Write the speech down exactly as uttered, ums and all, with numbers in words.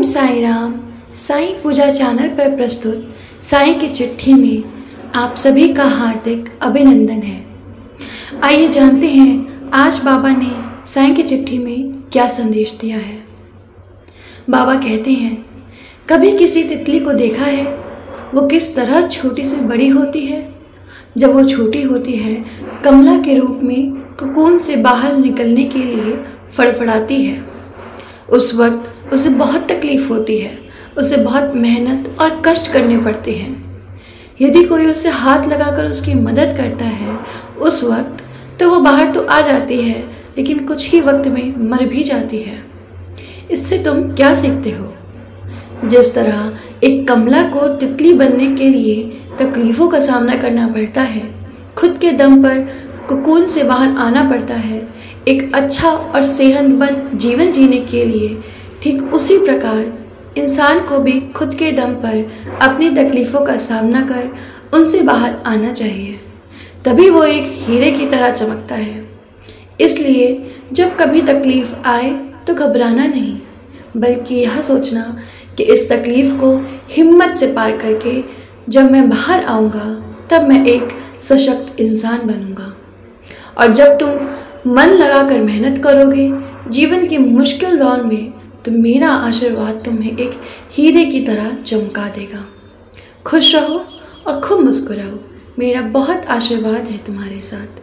Sai Ram. Sai Puja channel पर प्रस्तुत साईं की चिट्ठी में आप सभी का हार्दिक अभिनंदन है। आइए जानते हैं आज बाबा ने साईं की चिट्ठी में क्या संदेश दिया है। बाबा कहते हैं, कभी किसी तितली को देखा है वो किस तरह छोटी से बड़ी होती है। जब वो छोटी होती है कमला के रूप में कोकून से बाहर निकलने के लिए फड़फड़ाती है। उस वक्त उसे बहुत तकलीफ होती है, उसे बहुत मेहनत और कष्ट करने पड़ते हैं। यदि कोई उसे हाथ लगाकर उसकी मदद करता है उस वक्त तो वो बाहर तो आ जाती है, लेकिन कुछ ही वक्त में मर भी जाती है। इससे तुम क्या सीखते हो? जिस तरह एक कमला को तितली बनने के लिए तकलीफ़ों का सामना करना पड़ता है, खुद के दम पर कोकून से बाहर आना पड़ता है एक अच्छा और सेहतमंद जीवन जीने के लिए, ठीक उसी प्रकार इंसान को भी खुद के दम पर अपनी तकलीफ़ों का सामना कर उनसे बाहर आना चाहिए। तभी वो एक हीरे की तरह चमकता है। इसलिए जब कभी तकलीफ़ आए तो घबराना नहीं, बल्कि यह सोचना कि इस तकलीफ़ को हिम्मत से पार करके जब मैं बाहर आऊँगा तब मैं एक सशक्त इंसान बनूँगा। और जब तुम मन लगाकर मेहनत करोगे जीवन के मुश्किल दौर में, तो मेरा आशीर्वाद तुम्हें एक हीरे की तरह चमका देगा। खुश रहो और खूब मुस्कुराओ। मेरा बहुत आशीर्वाद है तुम्हारे साथ।